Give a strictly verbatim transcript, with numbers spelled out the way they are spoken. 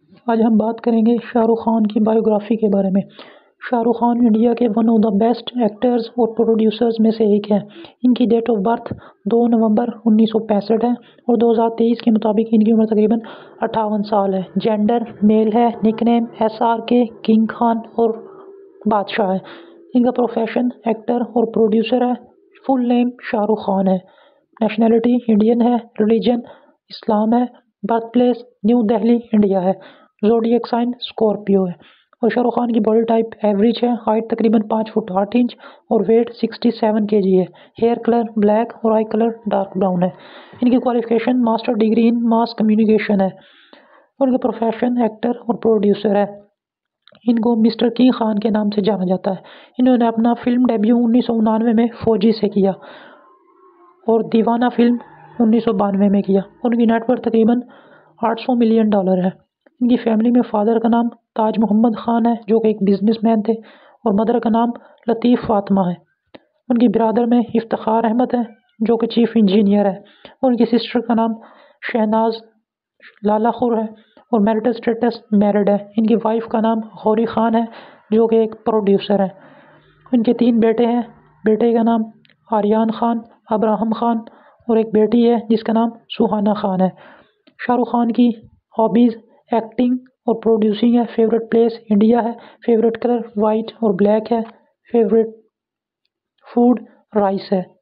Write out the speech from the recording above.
आज हम बात करेंगे शाहरुख खान की बायोग्राफी के बारे में। शाहरुख खान इंडिया के one of the best actors और प्रोड्यूसर्स में से एक है। इनकी डेट ऑफ बर्थ दो नवंबर उन्नीस सौ पैंसठ है और दो हज़ार तेईस के मुताबिक इनकी उम्र तकरीबन अट्ठावन साल है। जेंडर मेल है। Nickname S R K, king Khan और बादशाह है। इनका प्रोफेशन एक्टर और प्रोड्यूसर है। फुल नेम शाहरुख खान है। नेशनैलिटी इंडियन है। रिलीजन इस्लाम है। Birth place new Delhi India है। ज़ोडिएक साइन स्कॉर्पियो है। और शाहरुख खान की बॉडी टाइप एवरेज है। हाइट तकरीबन पाँच फुट आठ इंच और वेट सड़सठ केजी है। हेयर कलर ब्लैक और आई कलर डार्क ब्राउन है। इनकी qualification master degree in mass communication है और इनका प्रोफेशन एक्टर और प्रोड्यूसर है। इनको मिस्टर किंग खान के नाम से जाना जाता है। इन्होंने अपना फिल्म डेब्यू उन्नीस सौ उन्नानवे में फौजी से किया और दीवाना फिल्म उन्नीस सौ बानवे में किया और उनकी नेटवर्थ तकरीबन आठ सौ मिलियन डॉलर है। इनकी फैमिली में फादर का नाम ताज मोहम्मद खान है जो कि एक बिजनेसमैन थे और मदर का नाम लतीफ़ फातिमा है। उनकी ब्रदर में इफ्तिखार अहमद है जो कि चीफ इंजीनियर है और उनकी सिस्टर का नाम शहनाज लालाखुर है और मैरिटल स्टेटस मैरिड है। इनकी वाइफ का नाम गौरी खान है जो कि एक प्रोड्यूसर है। इनके तीन बेटे हैं। बेटे का नाम आर्यन खान, अब्राहम खान और एक बेटी है जिसका नाम सुहाना खान है। शाहरुख खान की हॉबीज़ एक्टिंग और प्रोड्यूसिंग है। फेवरेट प्लेस इंडिया है। फेवरेट कलर वाइट और ब्लैक है। फेवरेट फूड राइस है।